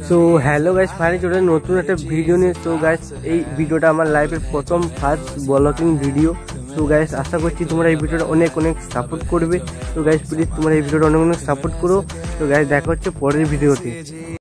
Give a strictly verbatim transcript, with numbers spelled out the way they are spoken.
So hello guys, finally চলে নতুন একটা ভিডিও নিয়ে। সো গাইস, এই ভিডিওটা আমার লাইফের প্রথম ফার্স্ট ব্লগিং ভিডিও। তো গাইস, আশা করছি তোমরা এই ভিডিওটা অনেক অনেক সাপোর্ট করবে। তো গাইস, প্লিজ তোমরা এই ভিডিওটা অনেক অনেক সাপোর্ট করো। তো গাইস, দেখা হচ্ছে পরের ভিডিওতে।